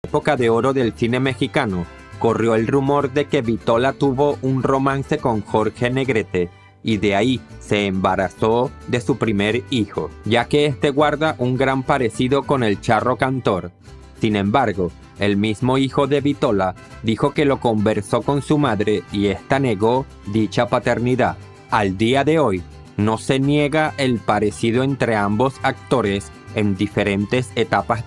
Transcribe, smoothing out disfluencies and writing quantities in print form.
época de oro del cine mexicano, corrió el rumor de que Vitola tuvo un romance con Jorge Negrete, y de ahí se embarazó de su primer hijo, ya que este guarda un gran parecido con el charro cantor. Sin embargo, el mismo hijo de Vitola dijo que lo conversó con su madre y ésta negó dicha paternidad. Al día de hoy, no se niega el parecido entre ambos actores en diferentes etapas